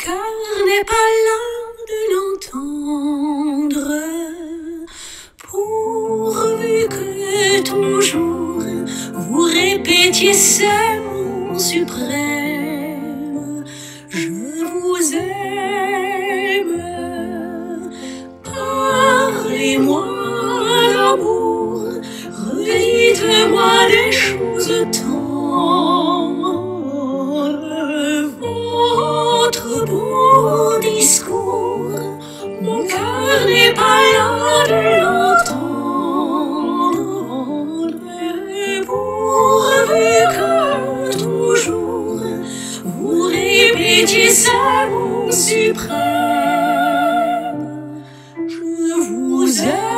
cœur n'est pas là de l'entendre, pourvu que toujours vous répétiez ces mots suprêmes. Je vous aime. Parlez-moi d'amour, redites-moi des choses tendres. Votre beau discours, mon cœur n'est pas là de l'entendre, pourvu que toujours vous répétiez ces mots suprêmes. Je vous aime.